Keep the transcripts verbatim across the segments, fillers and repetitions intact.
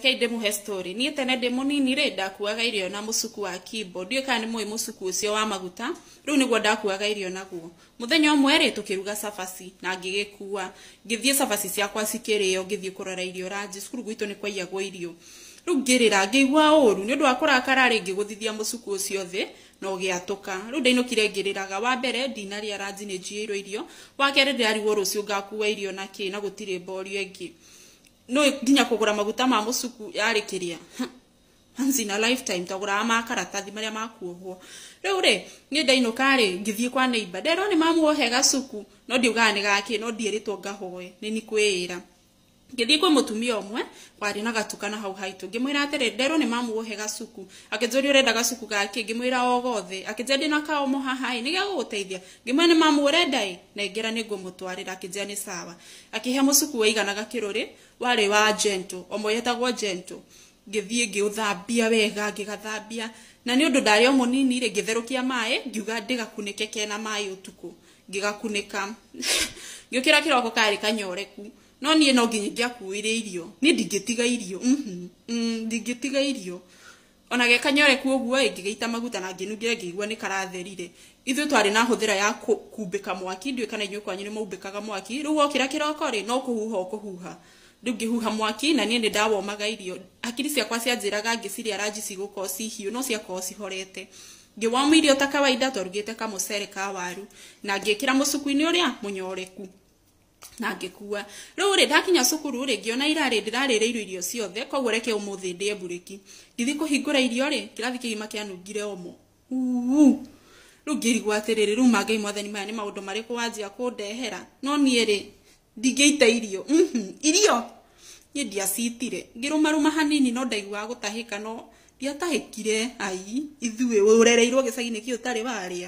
reke inde muhe story ni tene ndi munini ri ndakuaga irio na musuku wa Kimbo ndio kana ni mwe musuku ucio wa maguta riu niguo ndakuaga irio naguo muthenya umwe ri tukiruga sabaci na ngigikua ngithie sabaci ciakwa cikirio ngithie kurora irio ranji cukuru gwitu ni kwaiyagwo irio riu ngirira ngigwa uru ni undu wa kurakara ri ngiguthithia musuku ucio thi no giatuka riu ndainukire ngiriraga wa mbere ndinaria ranji ni njiirwo irio wa kere ndirariwo rucio ngakua irio na ki na gutire borio ingi no nginya kugura maguta ma musuku yari kiria once in a lifetime tagura makaratathi maria makuohwo riu ri ni ndainuka ri ngithie kwa neighbor ndero ni mamuohe gacuku no ndiuga ni gaki no ndieritwo ngahoe ni ni kwira ngithie kwa mutumia omwe kwari na gatukana hau haitu ngimwira atiri ndero ni mamuohe gacuku akinjori urenda gacuku gaki ngimwira ogothe akinjendi na kao muhahai ni gaguteithia ngimwe ni mamu urenda i na ingira ni ngumutwarira akinjia ni sawa akihe mucuku waigana gakirori wari wa gentle omwe yetagwo gentle ngithie ngiuthambia wega ngigathambia na ni undu ndari o munini ri ngitherukia mai ngiuga ndigakunike kena mai utuku ngigakunika ngiukira kiroko kari kanyoreku no nie no nginya kuire irio ni ndingitiga irio mhm mm ndingitiga irio ona ge kanyoreku oguo ngigeita maguta na nginugire ngigwa ni karatherire ithu twari na huthira ya kumbika mwaki ndwe kana inyu kwanyu ni mumbikaga mwaki riu okira kiroko ri no kuhuha okuhuha riu ngihuha mwaki na nie ni ndawomaga irio akiri ciakwa cianjiraga ngiciria ranji ciguko cihiu no ciakwa cihorete ngiwama irio ta kawaida torugite kamucere ka waru na ngikira mucuku-ini uria munyoreku na ngikua riu ri ndakinya cukuru ri ngiona irari ndirarire irio irio ciothe koguo reke umuthi ndie buriki ngithi kuhingura irio ri kirathi kigima kianungire omo uu riu ngirigwa atiriri riu mangai mwathani maya ni maundu mariku wanjia kundehera no nie ri ndingeita irio mhm irio ni ndiacitire ngirumaruma hanini no ndaigua gutahika no ndiatahikire ai ithuĩ urereirwo gicagi-ini kiu tari waria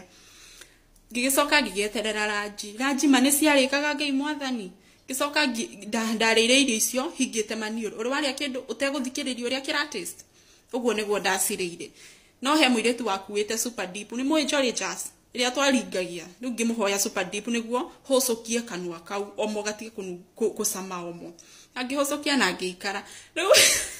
ngigicoka ngigieterera ranji ranji mane ciarikaga ngai mwathani ngicoka ndarire irio icio hingite maniũrũ uri waria kindu uteguthikiriria uria kira taste uguo niguo ndacirĩire no he muiretu wakuite super deep ni mwe Jolly Jazz iria twaringagia riu ngimuhoya super deep niguo hocokie kanua kau omo gatige kucama omo angihocokia na ngiikara riu